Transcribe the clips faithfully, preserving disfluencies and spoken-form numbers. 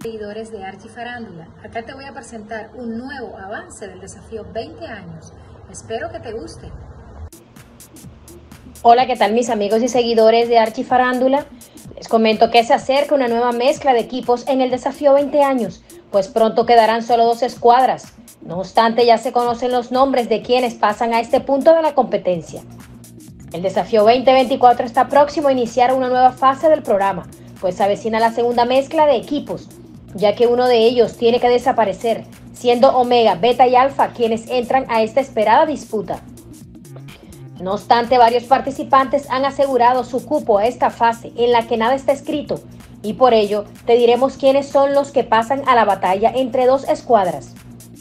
Seguidores de Archifarándula, acá te voy a presentar un nuevo avance del desafío veinte años. Espero que te guste. Hola, ¿qué tal mis amigos y seguidores de Archifarándula? Les comento que se acerca una nueva mezcla de equipos en el desafío veinte años, pues pronto quedarán solo dos escuadras. No obstante, ya se conocen los nombres de quienes pasan a este punto de la competencia. El desafío veinte veinticuatro está próximo a iniciar una nueva fase del programa, pues se avecina la segunda mezcla de equipos, ya que uno de ellos tiene que desaparecer, siendo Omega, Beta y Alfa quienes entran a esta esperada disputa. No obstante, varios participantes han asegurado su cupo a esta fase en la que nada está escrito, y por ello te diremos quiénes son los que pasan a la batalla entre dos escuadras.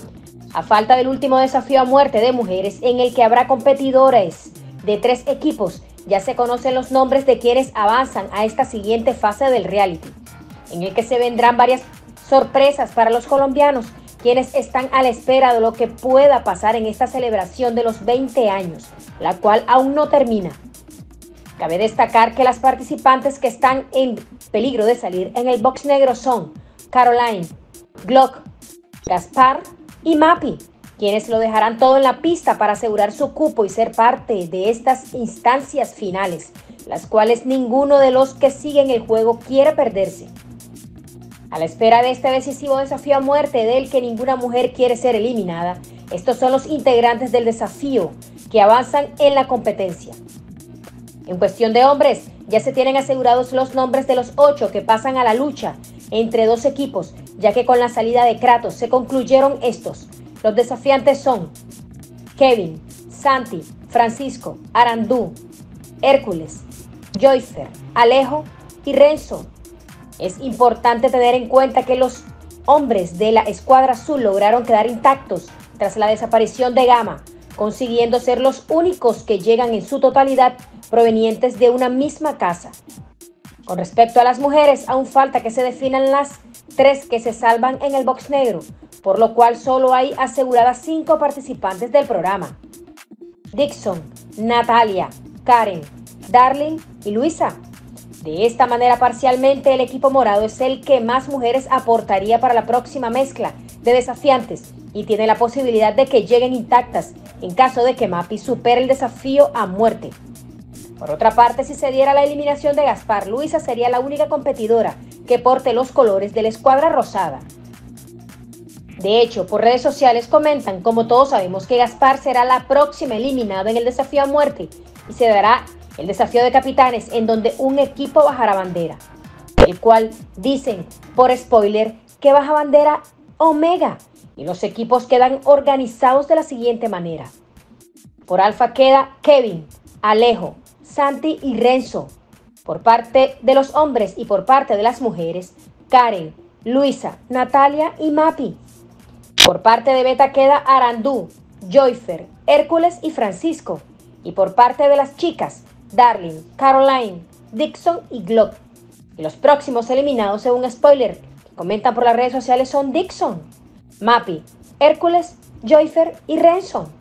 A falta del último desafío a muerte de mujeres, en el que habrá competidores de tres equipos, ya se conocen los nombres de quienes avanzan a esta siguiente fase del reality, en el que se vendrán varias sorpresas para los colombianos, quienes están a la espera de lo que pueda pasar en esta celebración de los veinte años, la cual aún no termina. Cabe destacar que las participantes que están en peligro de salir en el box negro son Caroline, Glock, Gaspar y Mappy, quienes lo dejarán todo en la pista para asegurar su cupo y ser parte de estas instancias finales, las cuales ninguno de los que siguen el juego quiere perderse. A la espera de este decisivo desafío a muerte del que ninguna mujer quiere ser eliminada, estos son los integrantes del desafío que avanzan en la competencia. En cuestión de hombres, ya se tienen asegurados los nombres de los ocho que pasan a la lucha entre dos equipos, ya que con la salida de Kratos se concluyeron estos. Los desafiantes son Kevin, Santi, Francisco, Arandú, Hércules, Joyfer, Alejo y Renzo. Es importante tener en cuenta que los hombres de la escuadra azul lograron quedar intactos tras la desaparición de Gama, consiguiendo ser los únicos que llegan en su totalidad provenientes de una misma casa. Con respecto a las mujeres, aún falta que se definan las tres que se salvan en el box negro, por lo cual solo hay aseguradas cinco participantes del programa: Dixon, Natalia, Karen, Darling y Luisa. De esta manera, parcialmente, el equipo morado es el que más mujeres aportaría para la próxima mezcla de desafiantes y tiene la posibilidad de que lleguen intactas en caso de que Mappy supere el desafío a muerte. Por otra parte, si se diera la eliminación de Gaspar, Luisa sería la única competidora que porte los colores de la escuadra rosada. De hecho, por redes sociales comentan, como todos sabemos, que Gaspar será la próxima eliminada en el desafío a muerte y se dará el desafío de capitanes, en donde un equipo bajará bandera, el cual dicen, por spoiler, que baja bandera Omega, y los equipos quedan organizados de la siguiente manera. Por Alfa queda Kevin, Alejo, Santi y Renzo. Por parte de los hombres y por parte de las mujeres, Karen, Luisa, Natalia y Mappy. Por parte de Beta queda Arandú, Joyfer, Hércules y Francisco. Y por parte de las chicas, Darling, Caroline, Dixon y Glock. Y los próximos eliminados, según spoiler que comentan por las redes sociales, son Dixon, Mappy, Hércules, Joyfer y Renzo.